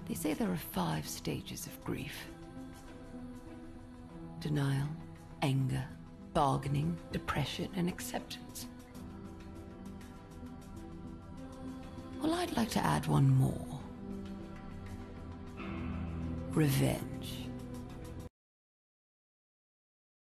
They say there are 5 stages of grief: denial, anger, bargaining, depression, and acceptance. Well, I'd like to add one more: revenge.